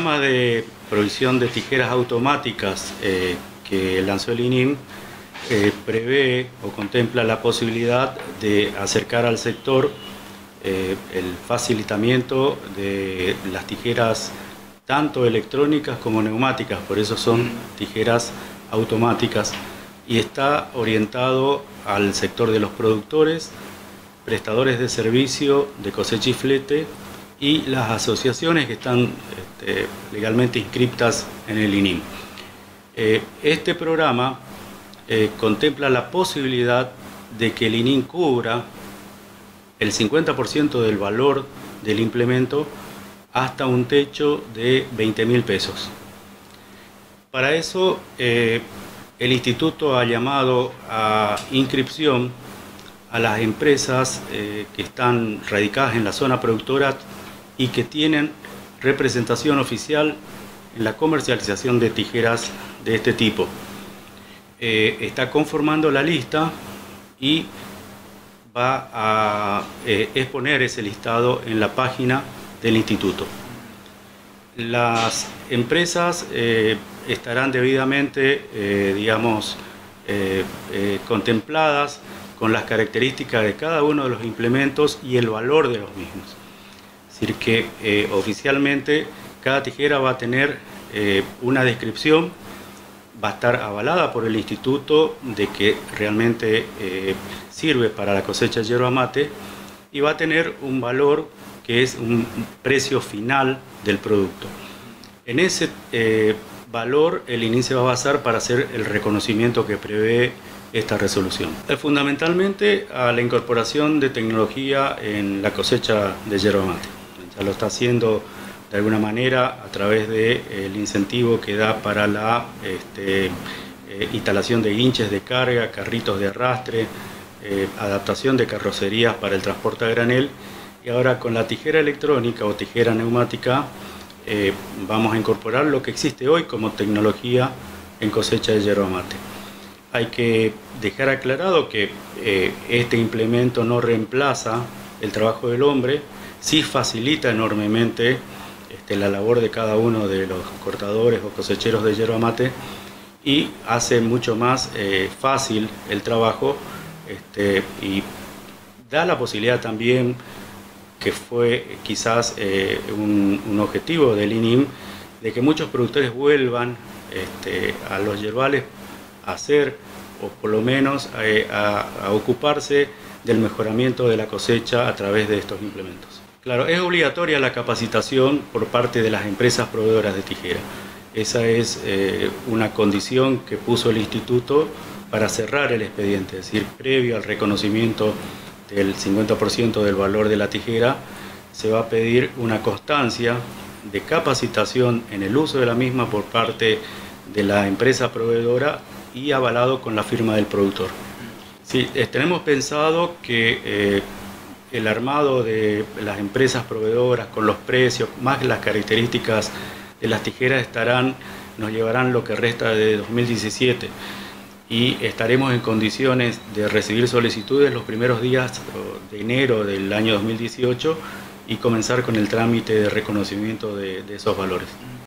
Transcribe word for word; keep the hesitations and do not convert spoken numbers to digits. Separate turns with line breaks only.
programa de provisión de tijeras automáticas eh, que lanzó el I N I M eh, prevé o contempla la posibilidad de acercar al sector eh, el facilitamiento de las tijeras tanto electrónicas como neumáticas, por eso son tijeras automáticas, y está orientado al sector de los productores, prestadores de servicio de cosecha y flete y las asociaciones que están este, legalmente inscriptas en el I N I M. Eh, este programa eh, contempla la posibilidad de que el I N I M cubra el cincuenta por ciento del valor del implemento hasta un techo de veinte mil pesos. Para eso, eh, el Instituto ha llamado a inscripción a las empresas eh, que están radicadas en la zona productora y que tienen representación oficial en la comercialización de tijeras de este tipo. Eh, está conformando la lista y va a eh, exponer ese listado en la página del instituto. Las empresas eh, estarán debidamente, eh, digamos, eh, eh, contempladas con las características de cada uno de los implementos y el valor de los mismos. Es decir, que eh, oficialmente cada tijera va a tener eh, una descripción, va a estar avalada por el instituto de que realmente eh, sirve para la cosecha de yerba mate y va a tener un valor que es un precio final del producto. En ese eh, valor el I N I M se va a basar para hacer el reconocimiento que prevé esta resolución. Fundamentalmente a la incorporación de tecnología en la cosecha de yerba mate. Ya lo está haciendo de alguna manera a través del incentivo que da para la este, eh, instalación de guinches de carga, carritos de arrastre, eh, adaptación de carrocerías para el transporte a granel, y ahora con la tijera electrónica o tijera neumática eh, vamos a incorporar lo que existe hoy como tecnología en cosecha de yerba mate. Hay que dejar aclarado que eh, este implemento no reemplaza el trabajo del hombre, sí facilita enormemente este, la labor de cada uno de los cortadores o cosecheros de yerba mate y hace mucho más eh, fácil el trabajo este, y da la posibilidad también, que fue quizás eh, un, un objetivo del I N I M, de que muchos productores vuelvan este, a los yerbales a hacer, o por lo menos eh, a, a ocuparse del mejoramiento de la cosecha a través de estos implementos. Claro, es obligatoria la capacitación por parte de las empresas proveedoras de tijera. Esa es eh, una condición que puso el instituto para cerrar el expediente, es decir, previo al reconocimiento del cincuenta por ciento del valor de la tijera, se va a pedir una constancia de capacitación en el uso de la misma por parte de la empresa proveedora y avalado con la firma del productor. Sí, tenemos pensado que eh, el armado de las empresas proveedoras con los precios, más las características de las tijeras, estarán, nos llevarán lo que resta de dos mil diecisiete y estaremos en condiciones de recibir solicitudes los primeros días de enero del año dos mil dieciocho y comenzar con el trámite de reconocimiento de, de esos valores.